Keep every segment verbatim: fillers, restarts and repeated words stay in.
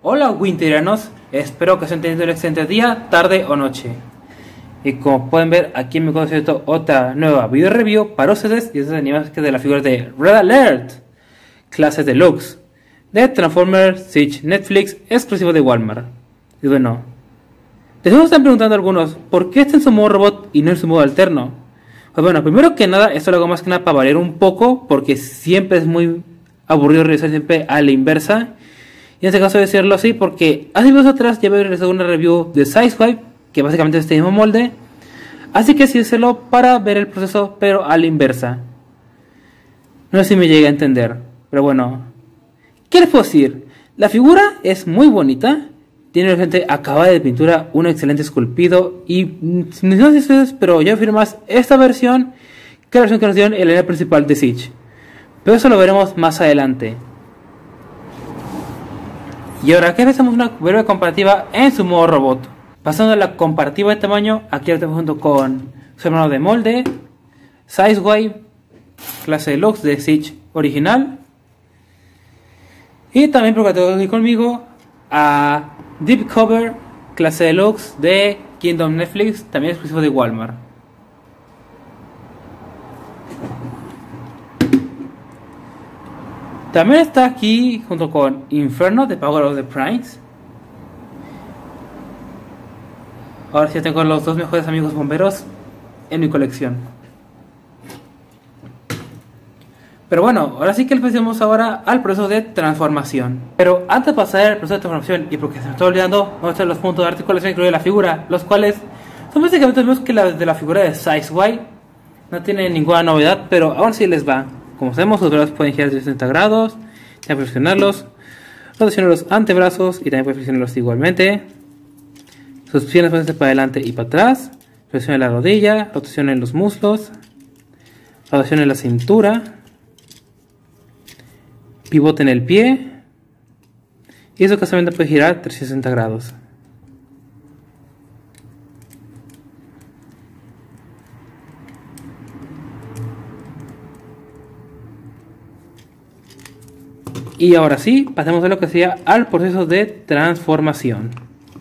Hola winterianos, espero que estén teniendo un excelente día, tarde o noche. Y como pueden ver, aquí me conozco otra nueva video review para ustedes. Y estas animaciones que de la figura de Red Alert, clase deluxe, de Transformers Siege Netflix, exclusivo de Walmart. Y bueno, les están preguntando algunos, ¿por qué está en su modo robot y no en su modo alterno? Pues bueno, primero que nada, esto lo hago más que nada para variar un poco, porque siempre es muy aburrido realizar siempre a la inversa. Y en este caso decirlo así porque hace videos atrás ya había realizado una review de Sizeway, que básicamente es este mismo molde. Así que sí hacerlo para ver el proceso, pero a la inversa. No sé si me llega a entender, pero bueno. ¿Qué les puedo decir? La figura es muy bonita, tiene una gente acabada de pintura, un excelente esculpido. Y no sé si ustedes, pero yo prefiero más esta versión que la versión que nos dieron en la línea principal de Siege. Pero eso lo veremos más adelante. Y ahora que hacemos una breve comparativa en su modo robot. Pasando a la comparativa de tamaño, aquí lo tenemos junto con su hermano de molde, Sizeway, clase deluxe de Siege original. Y también porque tengo aquí conmigo a Deep Cover, clase deluxe de Kingdom Netflix, también exclusivo de Walmart. También está aquí junto con Inferno de Power of the Primes. Ahora sí tengo los dos mejores amigos bomberos en mi colección. Pero bueno, ahora sí que le pasemos ahora al proceso de transformación. Pero antes de pasar al proceso de transformación, y porque se me está olvidando, vamos a hacer los puntos de articulación que incluye la figura, los cuales son básicamente los mismos que la de la figura de Sizeway. No tiene ninguna novedad, pero aún sí les va. Como sabemos, los brazos pueden girar trescientos sesenta grados, ya flexionarlos, rotacionar los antebrazos y también pueden flexionarlos igualmente. Sus piernas pueden ser para adelante y para atrás, flexión en la rodilla, rotación en los muslos, rotación en la cintura, pivote en el pie, y eso casualmente puede girar trescientos sesenta grados. Y ahora sí, pasemos a lo que sea al proceso de transformación.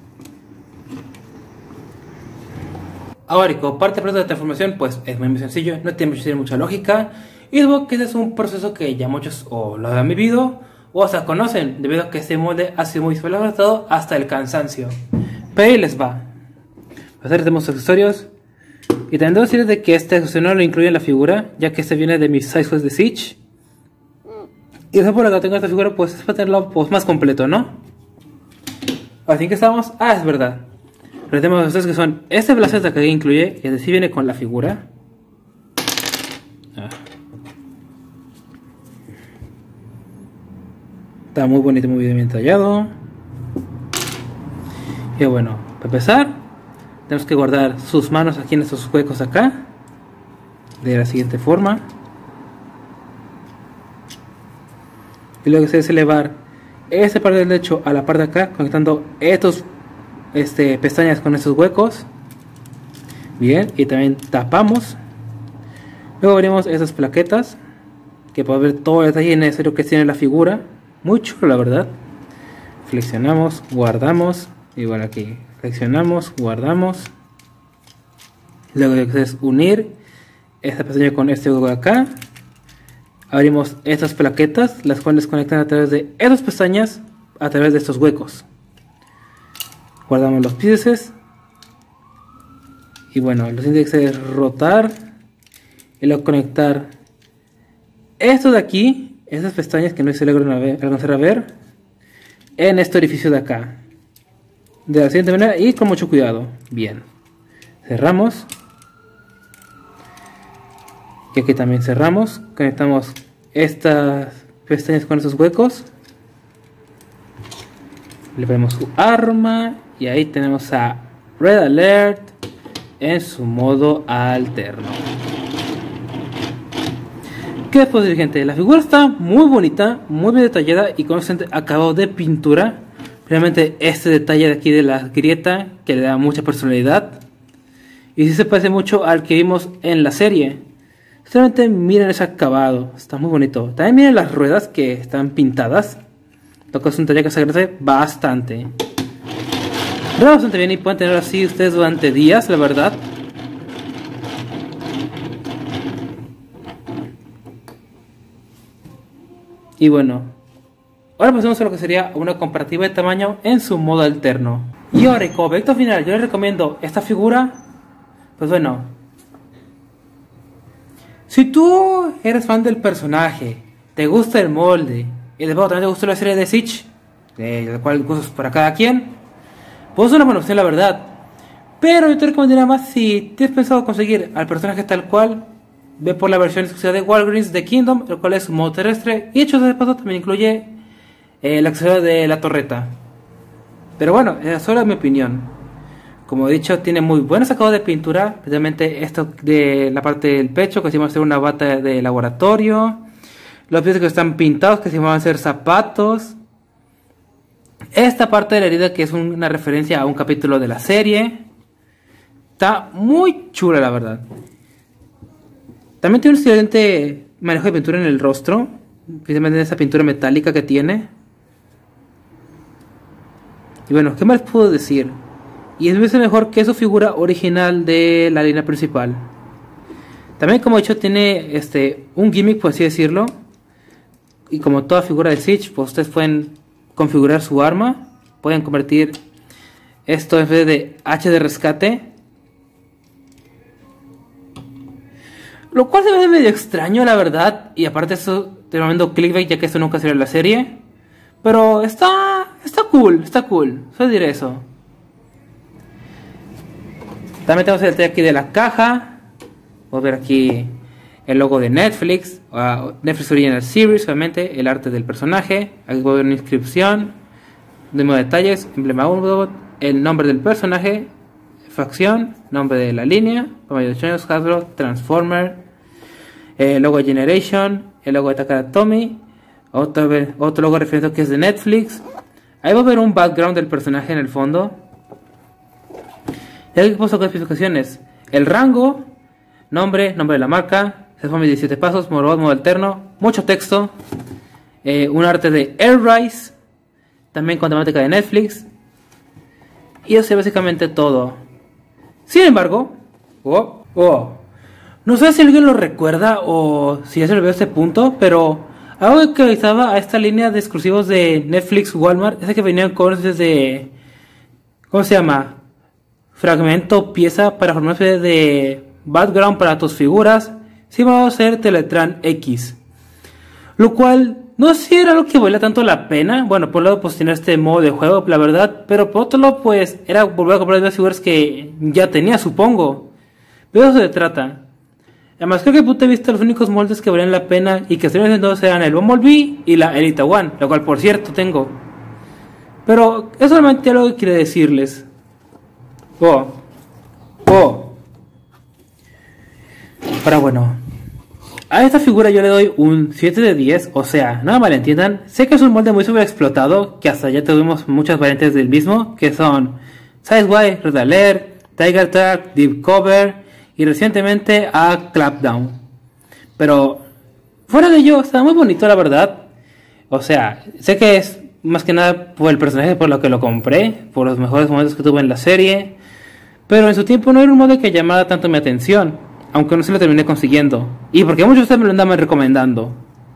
Ahora, y como parte del proceso de transformación, pues es muy, muy sencillo, no tiene mucha, mucha lógica. Y digo que ese es un proceso que ya muchos o lo han vivido o hasta conocen, debido a que este molde ha sido muy explotado hasta el cansancio. Pero ahí les va. Pasar tenemos accesorios. Y también debo decirles de que este accesorio no lo incluye en la figura, ya que este viene de mis Sizeway de Siege. Y eso por lo que tengo esta figura, pues es para tenerlo pues, más completo, ¿no? Así que estamos. Ah, es verdad. Pero tenemos estos que son este blaster de acá que incluye, y así viene con la figura. Ah. Está muy bonito, muy bien tallado. Y bueno, para empezar, tenemos que guardar sus manos aquí en estos huecos acá, de la siguiente forma. Y luego se hace elevar esta parte del techo a la parte de acá, conectando estos este, pestañas con estos huecos. Bien, y también tapamos. Luego abrimos estas plaquetas, que podemos ver todo el detalle necesario que tiene la figura. Muy chulo, la verdad. Flexionamos, guardamos. Igual aquí, flexionamos, guardamos. Luego es unir esta pestaña con este hueco de acá. Abrimos estas plaquetas, las cuales conectan a través de estas pestañas, a través de estos huecos. Guardamos los pieces. Y bueno, lo siguiente es rotar. Y luego conectar esto de aquí, estas pestañas que no se logran alcanzar a ver, en este orificio de acá. De la siguiente manera y con mucho cuidado. Bien. Cerramos. Y aquí también cerramos, conectamos estas pestañas con esos huecos, le ponemos su arma y ahí tenemos a Red Alert en su modo alterno. ¿Qué puedo decir, gente? La figura está muy bonita, muy bien detallada y con un acabado de pintura. Realmente este detalle de aquí de la grieta que le da mucha personalidad y sí se parece mucho al que vimos en la serie. Solamente miren ese acabado, está muy bonito. También miren las ruedas que están pintadas. lo que es un taller que se agradece bastante. Pero bastante bien y pueden tener así ustedes durante días, la verdad. Y bueno, ahora pasemos a lo que sería una comparativa de tamaño en su modo alterno. Y ahora, y como proyecto final, yo les recomiendo esta figura. Pues bueno, si tú eres fan del personaje, te gusta el molde, y después también te gusta la serie de Siege, de la cual gustos para cada quien, pues es una buena opción, la verdad. Pero yo te recomendaría más si tienes pensado conseguir al personaje tal cual. Ve por la versión exclusiva de Walgreens de Kingdom, el cual es un modo terrestre. Y hecho de paso también incluye eh, el accesorio de la torreta. Pero bueno, esa solo es mi opinión. Como he dicho, tiene muy buen sacado de pintura. Especialmente esto de la parte del pecho, que se va a ser una bata de laboratorio. Los pies que están pintados, que se van a ser zapatos. Esta parte de la herida, que es una referencia a un capítulo de la serie. Está muy chula, la verdad. También tiene un excelente manejo de pintura en el rostro, precisamente en esa pintura metálica que tiene. Y bueno, ¿qué más puedo decir? Y es veces mejor que su figura original de la línea principal. También, como he dicho, tiene este un gimmick, por así decirlo. Y como toda figura de Siege, pues ustedes pueden configurar su arma. Pueden convertir esto en vez de H de rescate. Lo cual se ve medio extraño, la verdad. Y aparte eso, te lo mando clickbait, ya que esto nunca salió en la serie. Pero está... Está cool, está cool. Solo diré eso. También tenemos el detalle aquí de la caja. Vamos a ver aquí el logo de Netflix. Uh, Netflix Original Series, obviamente. El arte del personaje. Aquí puedo ver una inscripción. De nuevos detalles. Emblema uno. El nombre del personaje. Facción. Nombre de la línea. Hasbro. Transformer. El logo de Generation, el logo de Takara Tomy, otro, otro logo referente que es de Netflix. Ahí va a ver un background del personaje en el fondo. Y aquí puedo con especificaciones: el rango, nombre, nombre de la marca, se forma diecisiete pasos, modo modo alterno, mucho texto, eh, un arte de Airrise, también con temática de Netflix. Y eso es básicamente todo. Sin embargo, oh, oh. No sé si alguien lo recuerda o si ya se lo vio a este punto, pero algo que estaba a esta línea de exclusivos de Netflix Walmart es que venían con de... ¿Cómo se llama? Fragmento, pieza para formar una especie de background para tus figuras. Sí, vamos a hacer Teletran X. Lo cual no sé si era lo que valía tanto la pena. Bueno, por un lado pues tener este modo de juego, la verdad. Pero por otro lado pues era volver a comprar las figuras que ya tenía, supongo. Pero eso se trata. Además creo que punto de vista los únicos moldes que valían la pena y que estuvieron haciendo eran el Bumblebee y la Elite One, lo cual por cierto tengo. Pero es solamente algo que quiero decirles. Oh. Oh. Pero bueno. A esta figura yo le doy un siete de diez, o sea, no me malentiendan. Sé que es un molde muy sobreexplotado, que hasta ya tuvimos muchas variantes del mismo, que son Sideway, Red Alert, Tiger Track, Deep Cover... y recientemente a Clapdown. Pero fuera de ello, está muy bonito, la verdad. O sea, sé que es más que nada por el personaje por lo que lo compré, por los mejores momentos que tuve en la serie. Pero en su tiempo no era un modo que llamara tanto mi atención, aunque no se lo terminé consiguiendo. Y porque muchos de ustedes me lo andaban recomendando.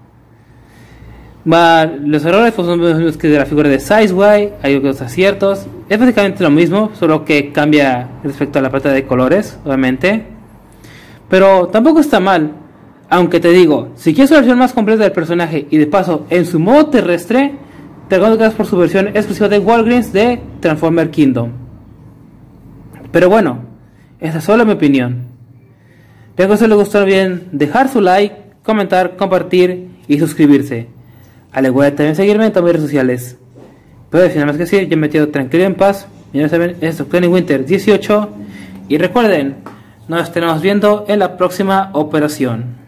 Va, los errores pues, son los que de la figura de Sizeway, hay otros aciertos. Es básicamente lo mismo, solo que cambia respecto a la paleta de colores, obviamente. Pero tampoco está mal. Aunque te digo, si quieres una versión más completa del personaje y de paso en su modo terrestre, te recomiendo que hagas por su versión exclusiva de Walgreens de Transformer Kingdom. Pero bueno, esa es solo mi opinión. Espero que os les gustó bien dejar su like, comentar, compartir y suscribirse. Al igual también seguirme en todas mis redes sociales. Pero sin nada más que decir, yo me quedo tranquilo y en paz. Ya saben, esto es Penny Winter dieciocho. Y recuerden, nos estaremos viendo en la próxima operación.